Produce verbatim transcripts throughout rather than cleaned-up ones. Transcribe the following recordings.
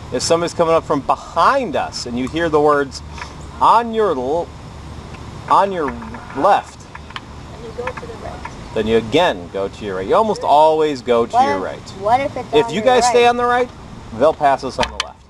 if somebody's coming up from behind us and you hear the words on your l on your left, and you go to the right, then you again go to your right. You almost always go to what your if, right. What if it's If on you your guys right? stay on the right, they'll pass us on the left.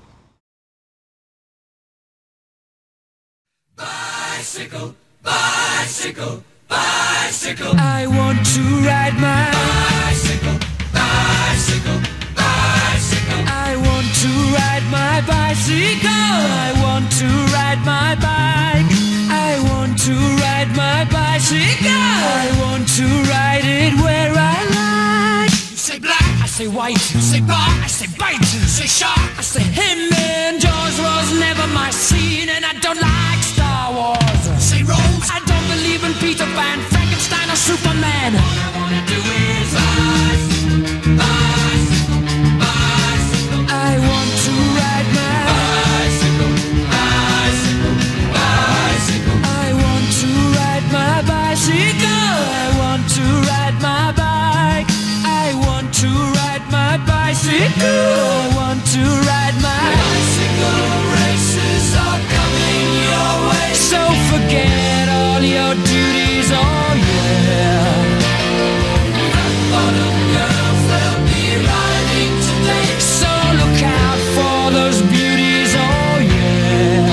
Bicycle, bicycle, bicycle. I want to ride my bicycle, bicycle, bicycle. I want to ride my bicycle. I want to ride my bike. I want to ride my bicycle. I want to ride it where I like. You say black, I say white. You say bar, I say bite. You say shark, I say him. And Jaws was never my scene, and I don't like Star Wars. Say Rose, I don't believe in Peter Pan, Frankenstein or Superman. All I wanna do is bicycle, bicycle, bicycle. I want to ride my bicycle, bicycle, bicycle. I want to ride my bicycle. I want to ride my bike. I want to ride my bicycle. I want to ride my bicycle. Races are coming your way, so forget all your duties, oh yeah. Rock bottom girls, they'll be riding today, so look out for those beauties, oh yeah.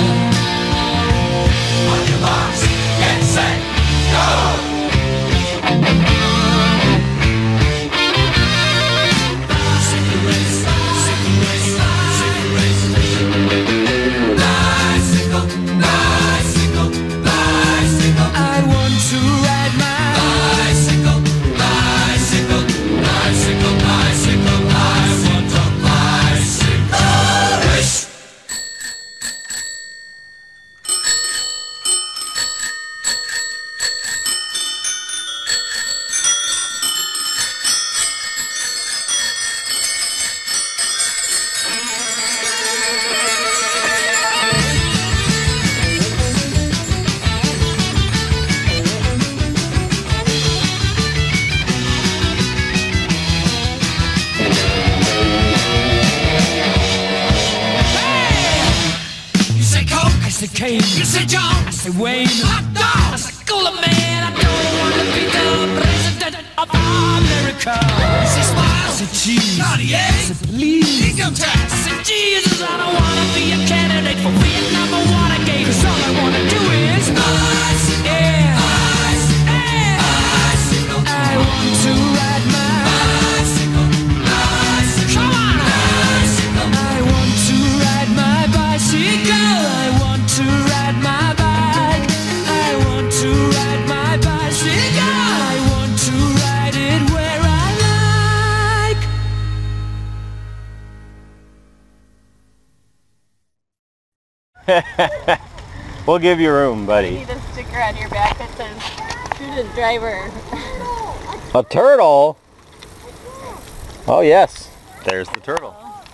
On your marks, get set, go! Bicycle race, bicycle race, bicycle race. Bicycle, bicycle, bicycle. I want to ride my bicycle, bicycle, bicycle, bicycle. I want a bicycle race. You say Coke, I say Kane. You say John, I say Wayne. Hot dog, I say Cooler Man. I don't wanna be the president of America. You say Smile, I say Cheese. Cartier, I say Please. Income tax, I say Jesus. I don't wanna be a candidate for Vietnam or Watergate. 'Cause all I wanna do is bicycle, yeah, bicycle, yeah, bicycle. I want to ride my bicycle, bicycle. Come on, bicycle. I want to ride my bicycle. I want to ride my bike. I want to ride my bicycle. I want to ride it where I like. We'll give you room, buddy. You need a sticker on your back that says student driver. A turtle? Oh yes, there's the turtle.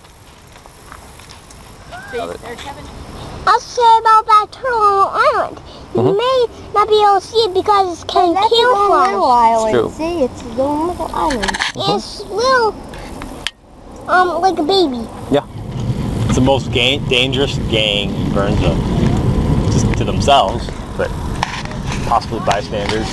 See, there, Kevin. I'll say about that turtle on the island. You Mhm. may not be able to see it because it's kind of camouflage. Little island. true. See, it's a little little island. It's little, um, like a baby. Yeah. It's the most ga dangerous gang in Burnsville. Just to themselves, but possibly bystanders.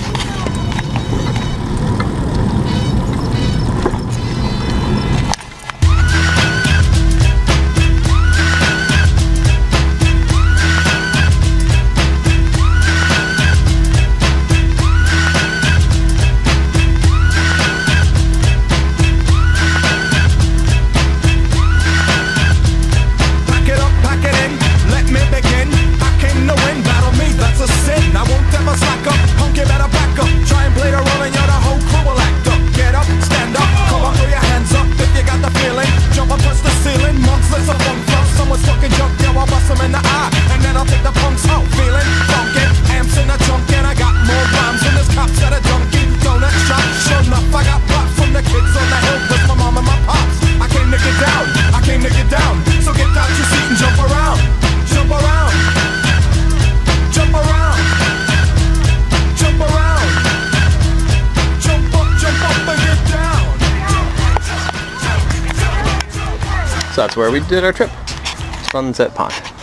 Pack it up, pack it in, let me begin. I came to win, battle me, that's a sin. I won't ever slack up, punk, you better back up. Try and play the role and you're the whole crew will act up. Get up, stand up, come on, throw your hands up if you got the feeling. Jump up, touch the ceiling, monks, let's a funk flow. Someone's fucking jump, yeah, I'll bust them in the eye. And then I'll take the punks out, feeling funky. Amps in the trunk and I got more rhymes than this cops at a junkie. Donut shop, sure enough, I got props from the kids on the hill with my mom and my pops. I came to get down, I came to get down. So get out your seat and jump around, jump around, jump around, jump around, jump up, jump up and get down. So that's where we did our trip. Sunset Pond.